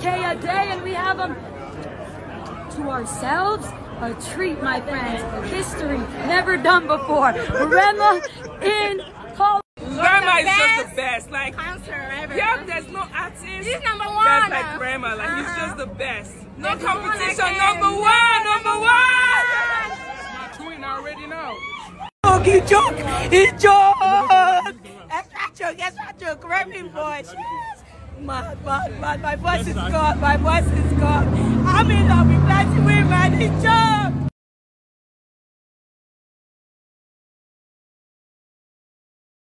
a day, and we have them to ourselves. A treat, my friends. History never done before. Rema in Col. Rema is just the best. Like, concert ever. Yep, there's no artist. He's number one. That's like Rema. Like, he's just the best. No competition. Number one. Number one. My twin already know. He joke. He joke. That's not joke. Remy boy. My voice is gone. My voice is gone. I mean, I'll be glad to win, man. He joke.